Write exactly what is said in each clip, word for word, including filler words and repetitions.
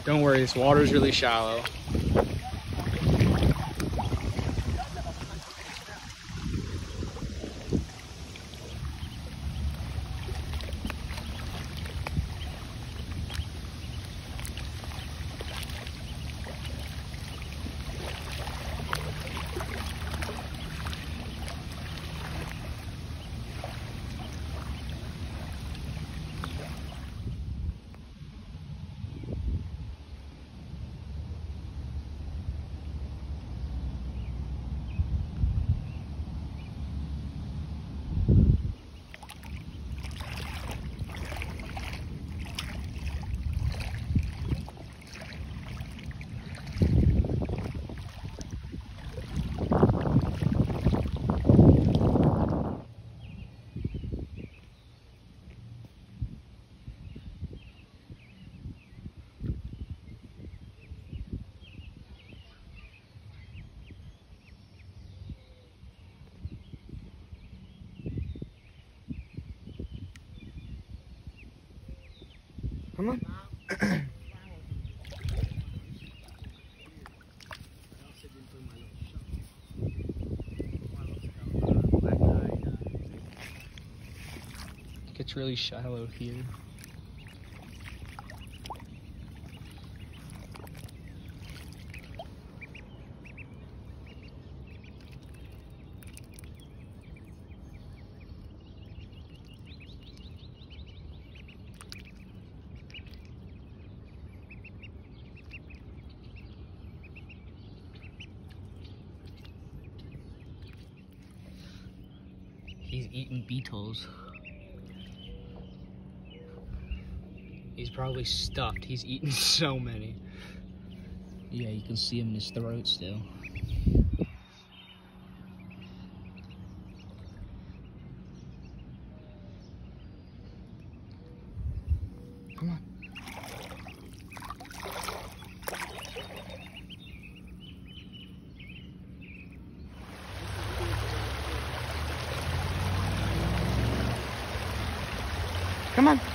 Don't worry, this water's really shallow. Come on. It gets really shallow here. He's eating beetles. He's probably stuffed. He's eaten so many. Yeah, you can see him in his throat still. Come on. Come on.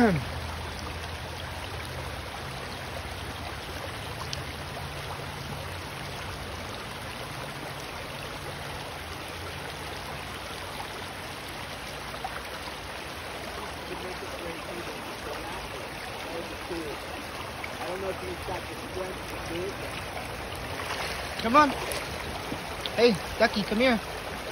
Come on. Hey, Ducky, come here.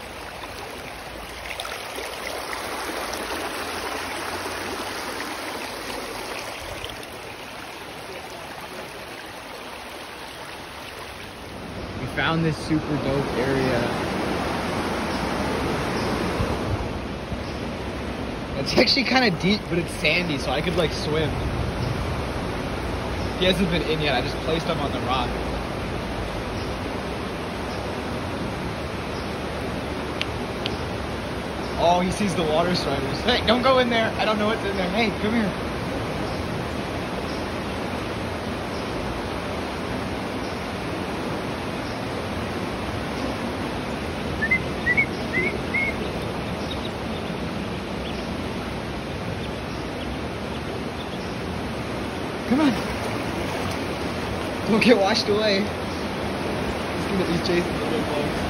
We found this super dope area. It's actually kind of deep, but it's sandy, so I could like swim. He hasn't been in yet. I just placed him on the rock. Oh, he sees the water striders. Hey, don't go in there. I don't know what's in there. Hey, come here. Come on. Don't get washed away. He's gonna be chasing the big bugs.